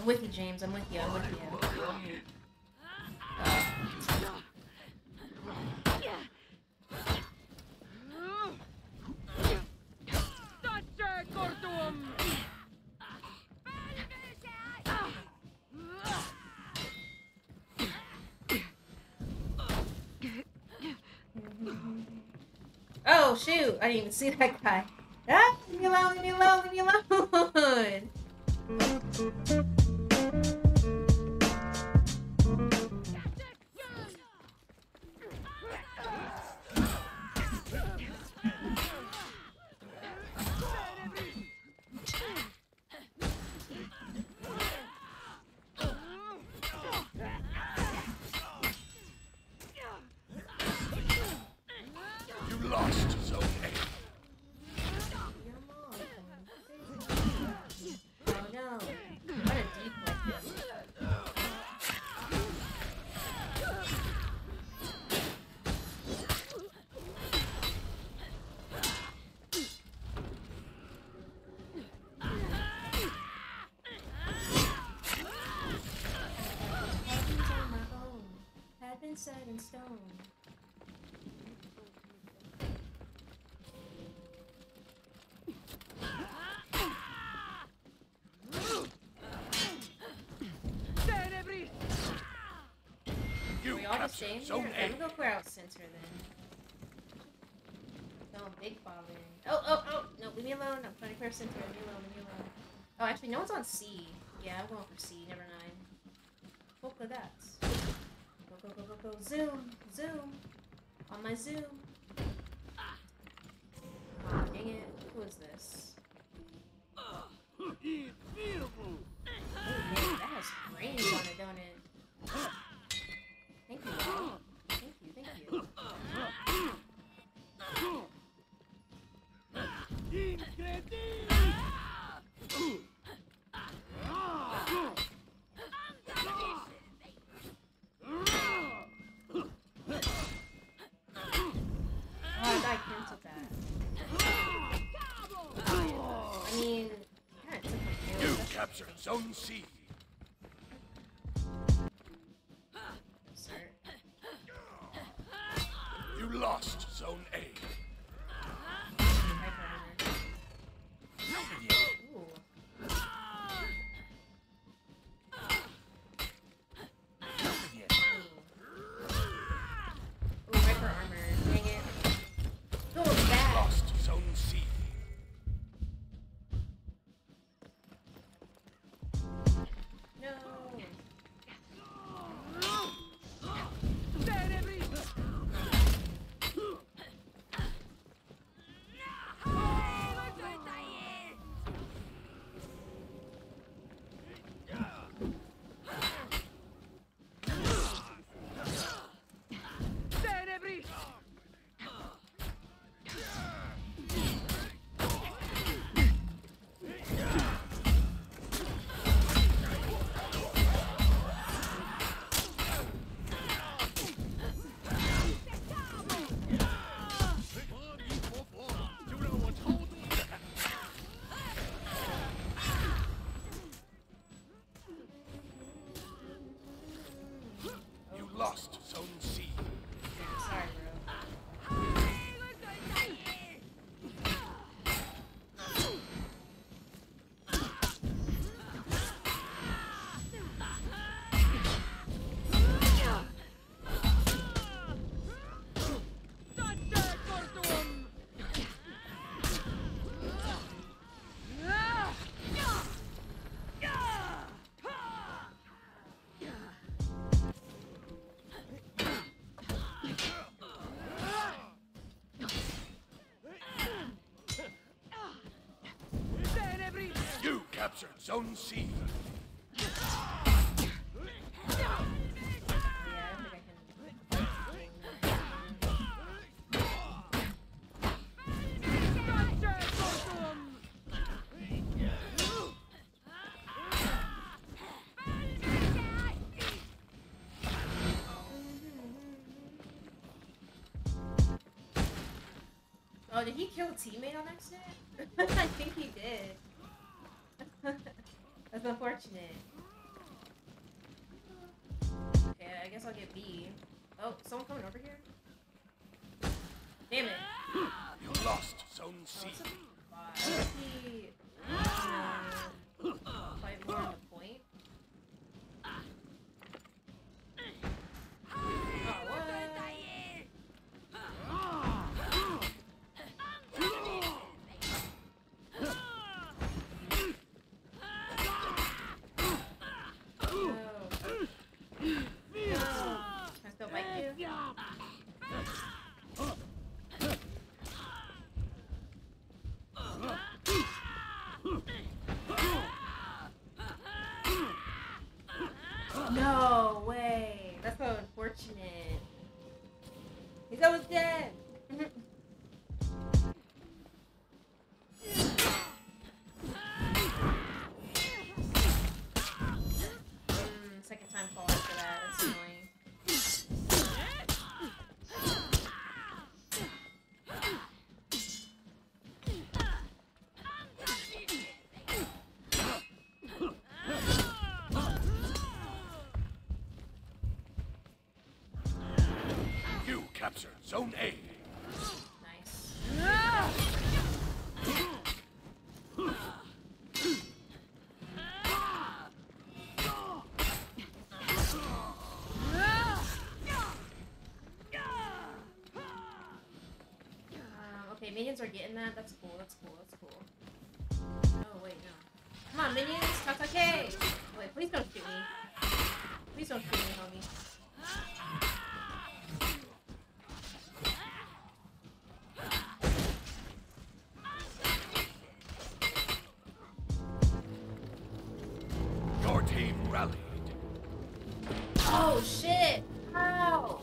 I'm with you, James. I'm with you. I'm with you. Oh, shoot. I didn't even see that guy. Ah, leave me alone, leave me alone, leave me alone. You lost, Zone A. Oh no. What a deep weapon. Had been set in stone. We all just staying here? I'm gonna go for out center then. No, big father. Oh! No, leave me alone. I'm trying to clear center. Leave me alone, leave me alone. Oh, actually, no one's on C. Yeah, I'm going for C. Never mind. Look at that. Go. Zoom. On my zoom. Oh, dang it. Who is this? Oh, man, that has brains on it, don't it? Thank you. Thank you. Oh, I canceled that. I mean, kind of took my You captured Zone C. Sir. You lost Zone A. Ooh. Hyper armor. Dang it. Go back. Lost Zone C. No. You lost Zone C. Sorry, bro. You captured Zone C. Yeah, I don't think I can. Oh, did he kill a teammate on accident? I think he did. That's unfortunate. Okay, I guess I'll get B. Oh, someone coming over here? Damn it. You lost Zone C. Fight more on the point. No way. That's so unfortunate. He's almost dead. Second time fall after that. That's annoying. Capture Zone A. Nice. Okay, minions are getting that. That's cool. That's cool. That's cool. Oh wait, no. Come on, minions. Tatake. Wait, please don't shoot me. Please don't shoot me, homie. Team rallied. Oh shit! How?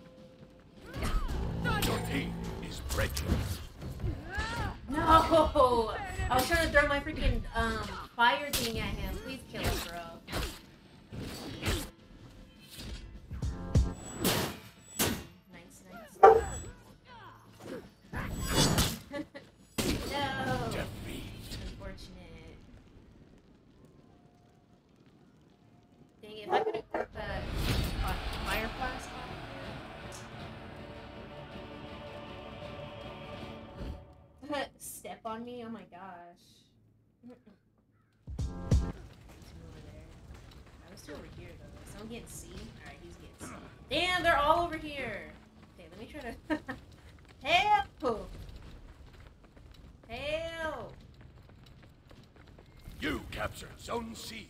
Your team is breaking. No! I was trying to throw my freaking fire thing at him. Please kill him, bro. Nice, nice. No! Defeat. Unfortunate. Dang it, if I could have put that fire flask on there. Step on me? Oh my gosh. I was still over here though. Is someone getting C? Alright, he's getting C. Damn, they're all over here! Okay, let me try to... Help! Help! You capture Zone C.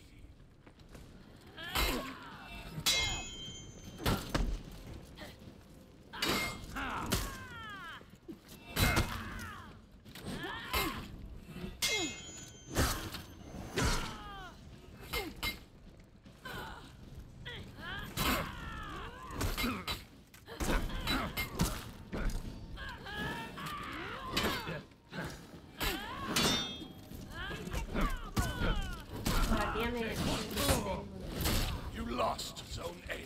Damn it. You lost Zone A.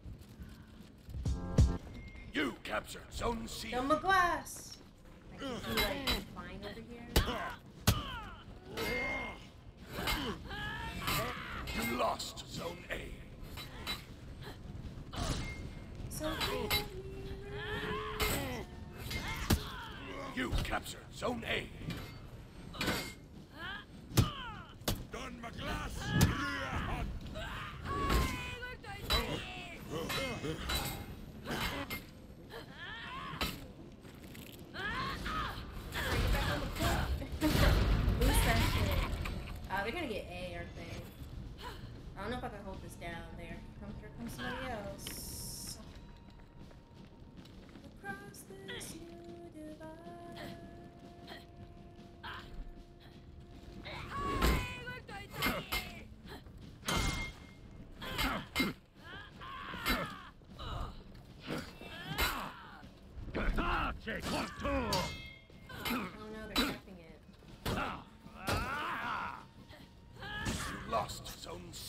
You captured Zone C. Throw my glass. I can see like flying over here. You lost Zone A. So cool. You captured Zone A. They're gonna get A, aren't they? I don't know if I can hold this down. Here comes somebody else. Across this new divide. Oh no, they're capping it. You lost Zone C.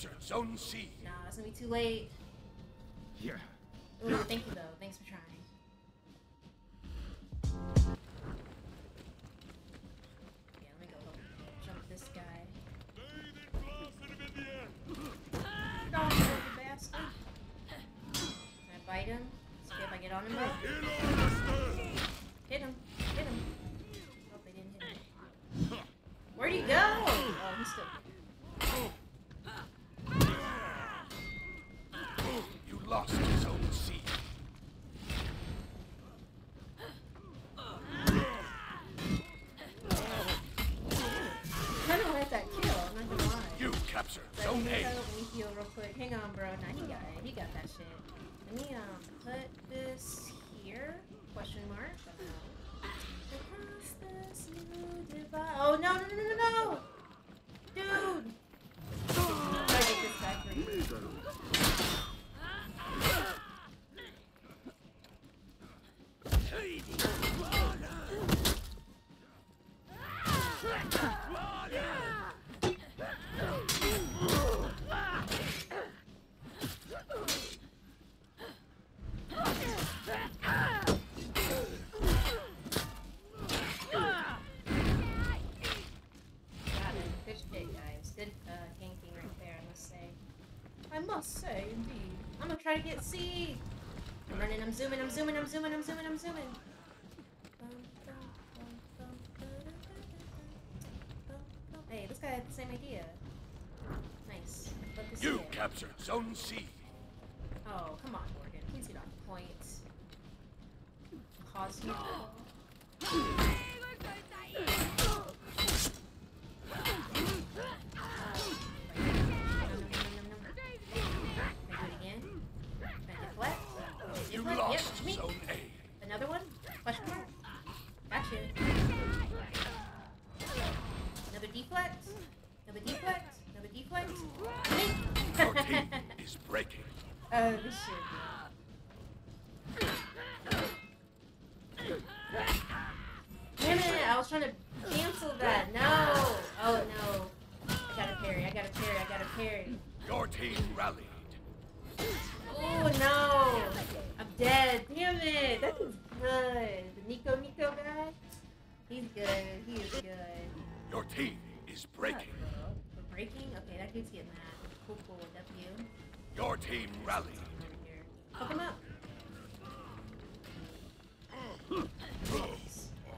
captured Zone C. Nah, it's gonna be too late. Here. Ooh, thank you though. Thanks for trying. Yeah, let me go help jump this guy. Oh, you bastard. Can I bite him? See if I get on him though. Hit him. Hit him. Oh, they didn't hit him. Where'd he go? Oh, he's still. You lost Zone C. I kind of like that kill, I'm not gonna lie. You captured But Zone let me A. heal real quick. Hang on, bro. Nah, he got that shit. Let me put this here. Question mark. Across this new divide. Oh no no no no no! Dude! Try to get this back for you. Good shit, guys. Good ganking right there, I must say. I must say, indeed. I'm gonna try to get C. I'm running, I'm zooming, I'm zooming, I'm zooming, I'm zooming, I'm zooming. Hey, this guy had the same idea. Nice. Let this You hit. captured Zone C. Oh, come on, Morgan. Please get off the point. Cause me. You lost Yep, Zone A. another one? Question mark? Gotcha. Another deflect? Another deflect? Another deflect? Your team is breaking. Oh, this shit. Damn it, I was trying to cancel that. No! Oh no. I gotta parry, I gotta parry, I gotta parry. Your team rallied. Oh no! I'm dead. Damn it! That dude's good. The Nico guy? He's good. He is good. Your team is breaking. We're breaking? Okay, that dude's getting mad. Cool, W. Your team rallied. Over here. Hook him up. Nice.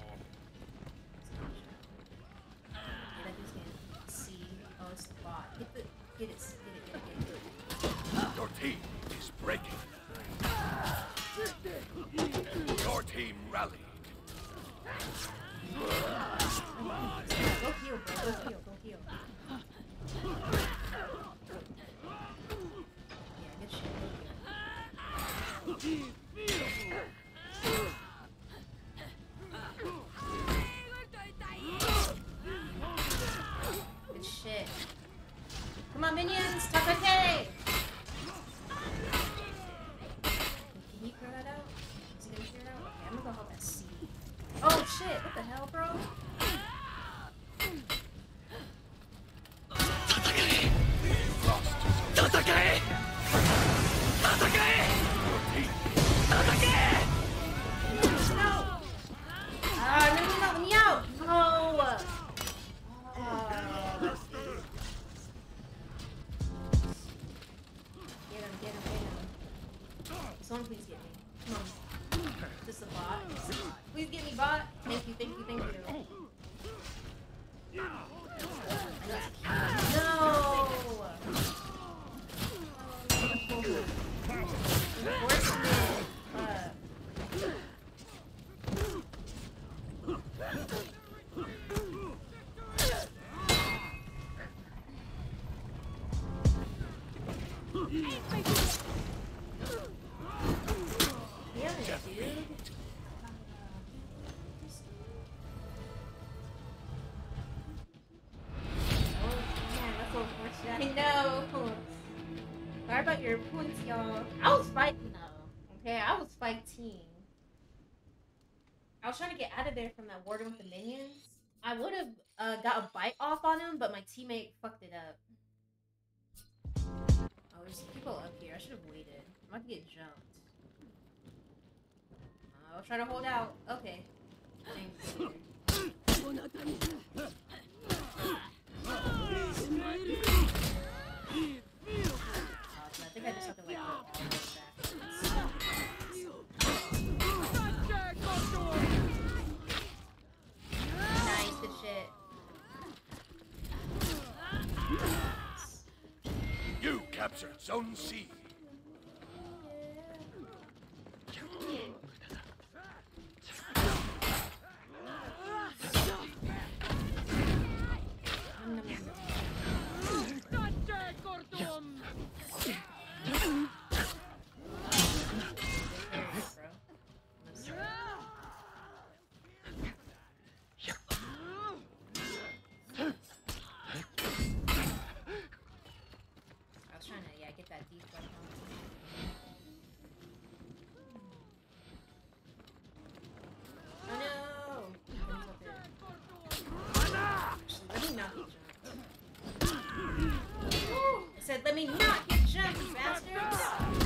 Yeah, that dude's getting C. Oh, it's the bot. Get it. Get it. Your team is breaking. Your team rallied. Go heal, bro. Go heal. Yeah, good shit. Go heal. Good shit. Come on, minions! Takake! Can he clear that out? Is he gonna clear it out? Okay, I'm gonna go help that C. Oh shit! What the hell, bro? No! Ah, no, let me out! No! Get him. Someone please get me. Come on. Just a bot. Please get me, bot. Thank you. No! Enforcement. I know. Sorry about your points, y'all. I was fighting though. Okay, I was fighting. I was trying to get out of there from that warden with the minions. I would have got a bite off on him, but my teammate fucked it up. there's people up here. I should have waited. I'm about to get jumped. I'll try to hold out. Okay. Thanks. I think I just have to like go all the way back. Nice, good shit. You captured Zone C. Let me not get jumped, you bastards!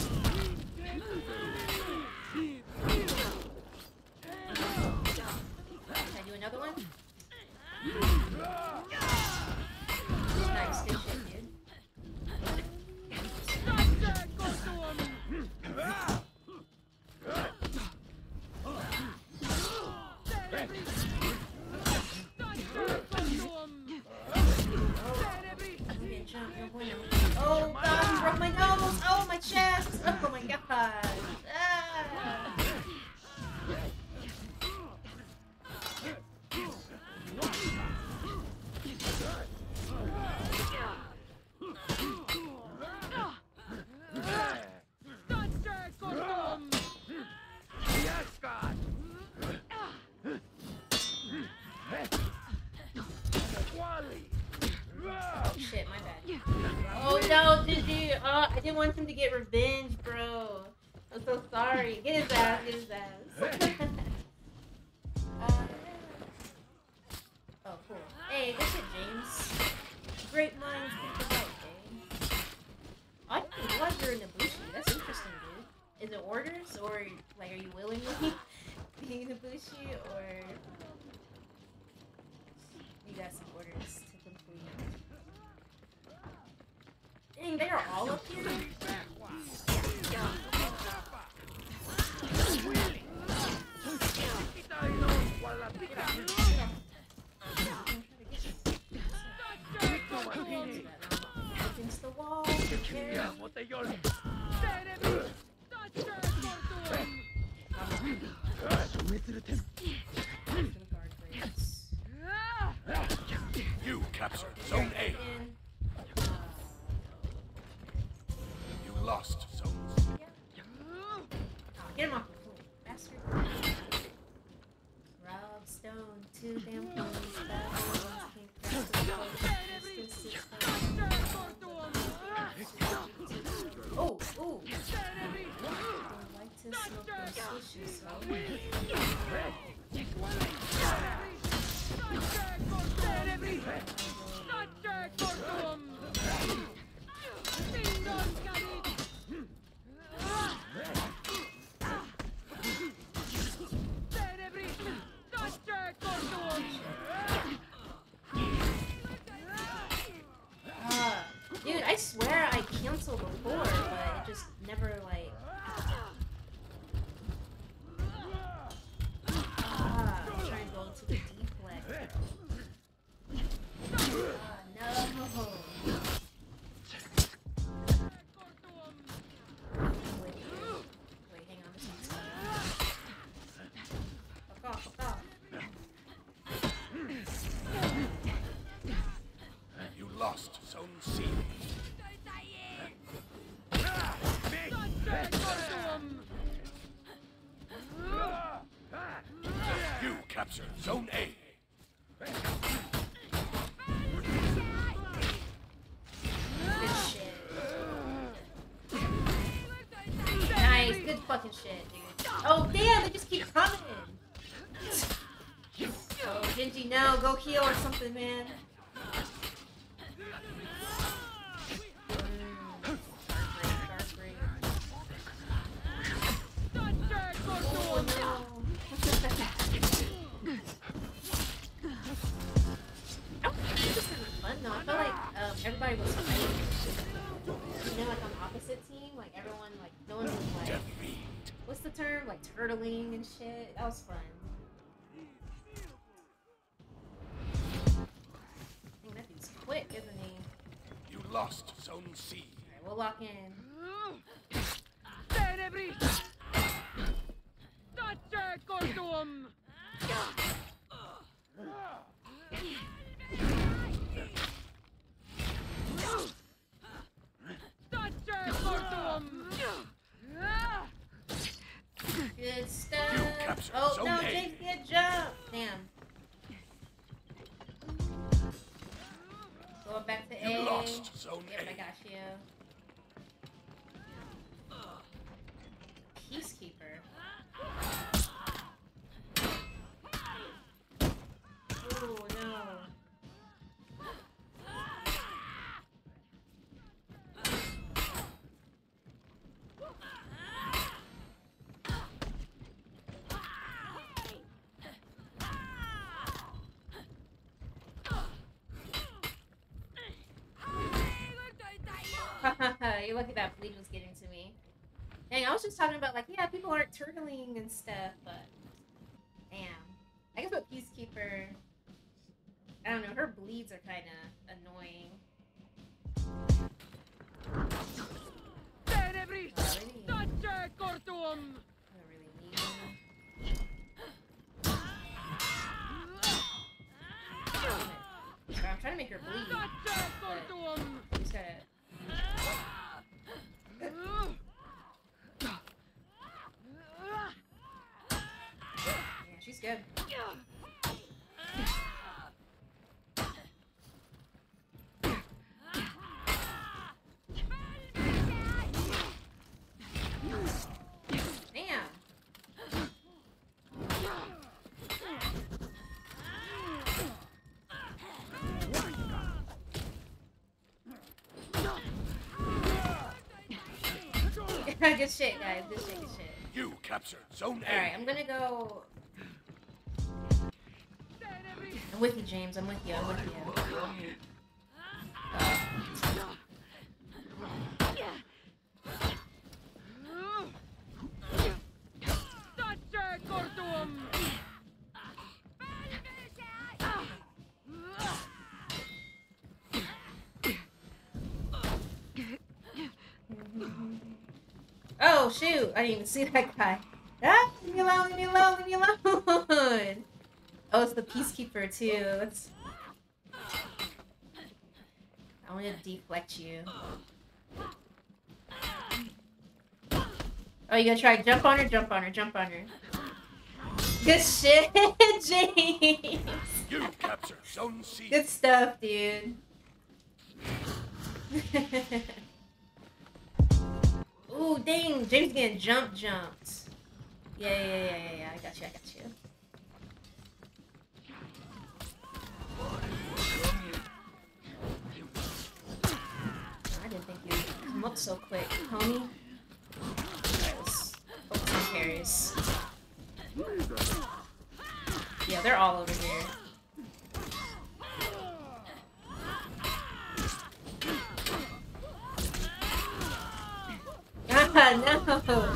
Can I do another one? Nice, good shit, dude. Oh god, he broke my nose! Oh, my chest! Oh my god! Ah. Shit, my bad. Oh no, did you? I didn't want him to get revenge, bro. I'm so sorry. Get his ass, get his ass. Oh, cool. Hey, good shit, James. Great minds think alike, eh? I didn't realize you're in Ibushi. That's interesting, dude. Is it orders, or like, are you willingly being in Ibushi, or you got some orders to complete? Dang, they are all up here? Against the wall. You captured Zone A. You lost zones. Get him off the floor, bastard. Rob Stone, 2 damn points. Oh, ooh. I like to smoke those swishes, so. Dude, I swear I canceled before, but it just never, like... I'm trying to go to the deflect. No. Wait, hang on. This one's coming. Fuck off. You lost Zone C. You captured Zone A. Good shit. Nice, good fucking shit, dude. Oh damn, they just keep coming. Oh, Genji, no, go heal or something, man. like turtling and shit. That was fun. Dang, that dude's quick, isn't he? You lost Zone C. Alright, we'll lock in. Good stuff. Oh no, James can't jump. Damn. Going back to A. You lost Zone Yep, A. I got you. Peacekeeper. Oh no. You're lucky that bleed was getting to me. Dang, I was just talking about, like, yeah, people aren't turtling and stuff, but... Damn. I guess with Peacekeeper... I don't know, her bleeds are kind of annoying. Already? I don't really need them. I'm trying to make her bleed, but just gotta... Yeah, she's good. Damn. Good shit, guys. Good shit, good shit. You captured Zone A. Alright, I'm gonna go... I'm with you, James. I'm with you. I'm with you. Oh, shoot. I didn't even see that guy. Ah, leave me alone, leave me alone, leave me alone. Oh, it's the Peacekeeper, too. Let's... I want to deflect you. Oh, you gonna try jump on her? Jump on her, jump on her. Good shit, James. You captured Zone C. Good stuff, dude. Ooh, dang, James getting jumped. Yeah. I got you. I didn't think you'd come up so quick, homie. Alright, let's focus on carries. Yeah, they're all over here. Ah, no!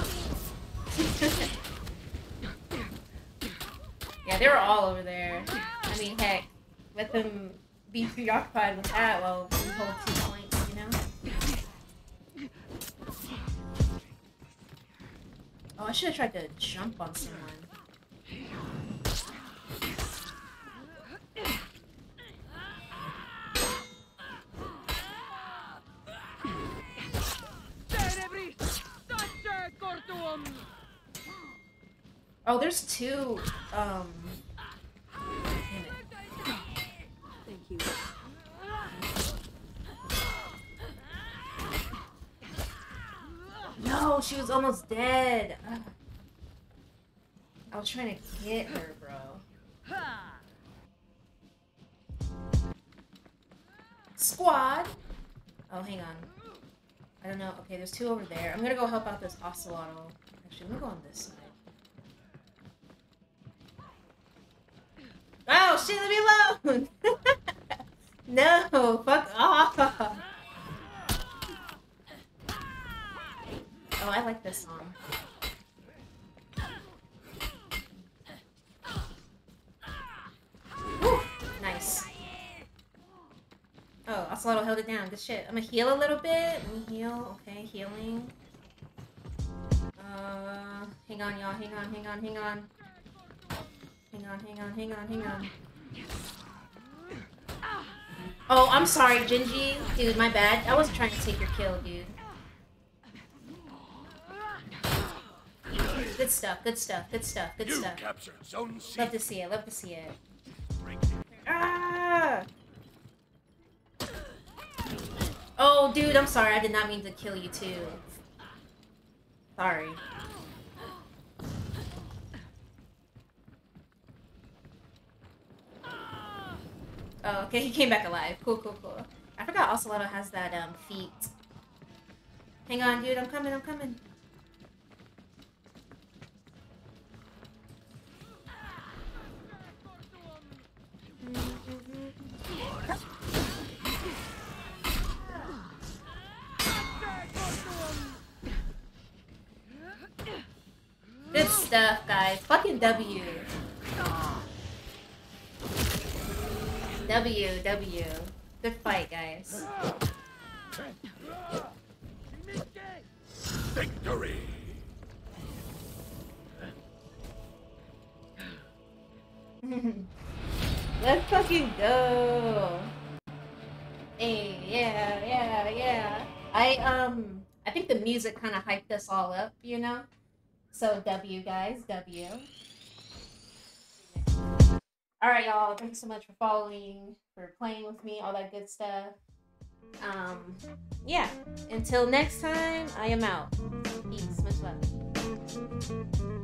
Yeah, they were all over there. I mean, heck, let them be preoccupied with that while we hold 2 points, you know? Oh, I should have tried to jump on someone. Oh, there's 2, Damn it. Thank you. No, she was almost dead. Ugh. I was trying to get her, bro. Squad! Oh, hang on. I don't know. Okay, there's 2 over there. I'm gonna go help out this ocelotl. Actually, let me go on this side. Oh, shit, leave me alone! No, fuck off! Oh, I like this song. Ocelotto held it down. Good shit. I'm gonna heal a little bit. Let me heal. Okay, healing. Hang on, y'all. Hang on, hang on, hang on. Hang on, hang on, hang on, hang on. Oh, I'm sorry, Gingy. Dude, my bad. I wasn't trying to take your kill, dude. Good stuff, good stuff, good stuff, good You stuff. captured Zone C. Love to see it, love to see it. Break. Ah! Oh, dude, I'm sorry. I did not mean to kill you, too. Sorry. Oh, okay, he came back alive. Cool, cool, cool. I forgot Ocelotto has that, feat. Hang on, dude. I'm coming, I'm coming. Good stuff, guys. Fucking W. W. Good fight, guys. Victory. Let's fucking go. Hey, yeah. I think the music kind of hyped us all up, you know? So W, guys, W. Alright, y'all. Thanks so much for following, for playing with me, all that good stuff. Yeah. Until next time, I am out. Peace. Much love.